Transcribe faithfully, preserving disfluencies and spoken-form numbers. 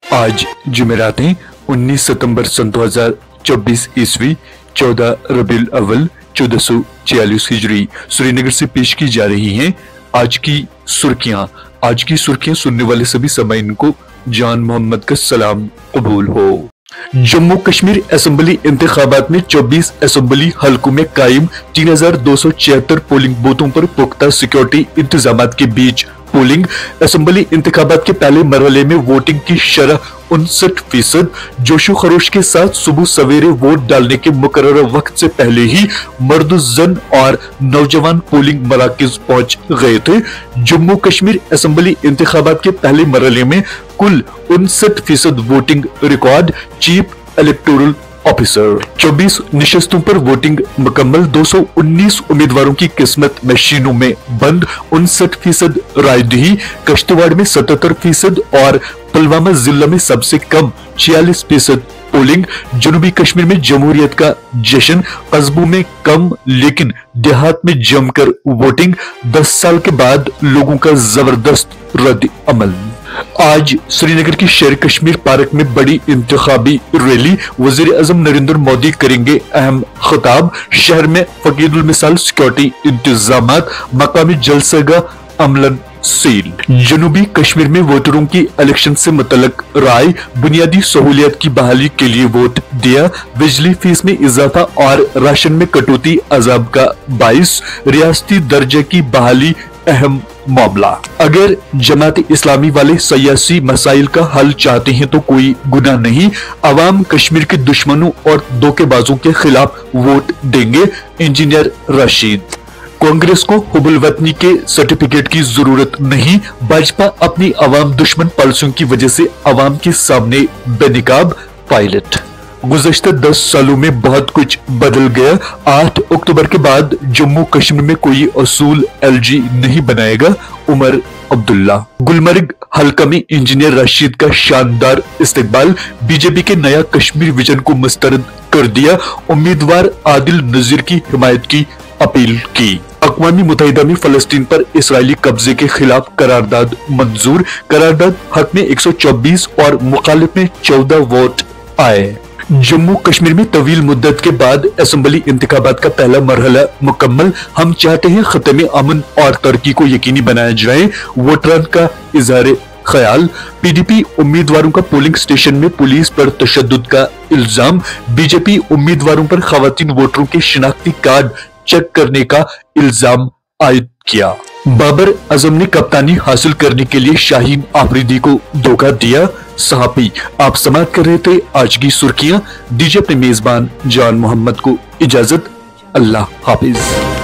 आज जुमेरात है उन्नीस सितंबर सन दो हजार चौबीस ईस्वी चौदह रबीउल अव्वल चौदह सौ छियालीस हिजरी श्रीनगर से पेश की जा रही हैं आज की सुर्खियां। आज की सुर्खियां सुनने वाले सभी सामाईन को जान मोहम्मद का सलाम कबूल हो। जम्मू कश्मीर असेंबली इंतखाबात में चौबीस असेंबली हलकों में कायम तीन हजार दो सौ छिहत्तर पोलिंग बूथों पर पुख्ता सिक्योरिटी इंतजामात के बीच पोलिंग। असेंबली इंतखाबात के पहले मरहले में वोटिंग की शरह उनसठ फीसद। जोशो खरोश के साथ सुबह सवेरे वोट डालने के मुकर्रर वक्त से पहले ही मर्द जन और नौजवान पोलिंग मराकज पहुंच गए थे। जम्मू कश्मीर असेंबली इंतखाबात के पहले मरहले में कुल उनसठ फीसद voting record. Chief electoral officer चौबीस निशस्तों पर वोटिंग मुकम्मल। दो सौ उन्नीस उम्मीदवारों की किस्मत मशीनों में बंद। उनसठ फीसद रायदही। कश्तवाड़ में सतहत्तर फीसद और पुलवामा जिला में सबसे कम छियालीस फीसद पोलिंग। जनूबी कश्मीर में जमहूरियत का जश्न। कस्बों में कम लेकिन देहात में जमकर वोटिंग। दस साल के बाद लोगों का जबरदस्त रद्द अमल। आज श्रीनगर की शेर कश्मीर पार्क में बड़ी इंतखाबी रैली। वजीर आजम नरेंद्र मोदी करेंगे अहम खिताब। शहर में फकीरुल मिसाल सिक्योरिटी इंतजामात। मकामी जलसगा अमलन सील। जनूबी कश्मीर में वोटरों की इलेक्शन से मुतल्लिक राय। बुनियादी सहूलियत की बहाली के लिए वोट दिया। बिजली फीस में इजाफा और राशन में कटौती अजाब का बाइस। रियासती दर्जे की बहाली अहम मामला। अगर जमात इस्लामी वाले सियासी मसाइल का हल चाहते हैं तो कोई गुनाह नहीं। अवाम कश्मीर के दुश्मनों और धोखेबाजों के खिलाफ वोट देंगे। इंजीनियर रशीद। कांग्रेस को हुबुल वतनी के सर्टिफिकेट की जरूरत नहीं। भाजपा अपनी अवाम दुश्मन पॉलिसियों की वजह से अवाम के सामने बेनकाब। पायलट। गुज़श्ता दस सालों में बहुत कुछ बदल गया। आठ अक्टूबर के बाद जम्मू कश्मीर में कोई असूल एलजी नहीं बनाएगा। उमर अब्दुल्ला। गुलमर्ग हल्का में इंजीनियर रशीद का शानदार इस्तेकबाल। बीजेपी के नया कश्मीर विजन को मुस्तरद कर दिया। उम्मीदवार आदिल नजीर की हिमायत की अपील की। अक़वाम मुत्तहिदा में फलस्तीन पर इसराइली कब्जे के खिलाफ करारदाद मंजूर। करारदाद हक में एक सौ चौबीस और मुखालिफ में चौदह वोट आए। जम्मू कश्मीर में तवील मुद्दत के बाद असेंबली इंतखाबात का पहला मरहला मुकम्मल। हम चाहते हैं खत्म अमन और तरक्की को यकीनी बनाया जाए। वोटरान का इजहार ख्याल। पीडीपी उम्मीदवारों का पोलिंग स्टेशन में पुलिस पर तशद्दुद का इल्जाम। बीजेपी उम्मीदवारों पर खवातीन वोटरों के शिनाख्ती कार्ड चेक करने का इल्जाम आयद किया। बाबर आजम ने कप्तानी हासिल करने के लिए शाहीन आफरीदी को धोखा दिया। सहाफी। आप समाप्त कर रहे थे आज की सुर्खियां। दीजिए अपने मेजबान जान मोहम्मद को इजाजत। अल्लाह हाफिज।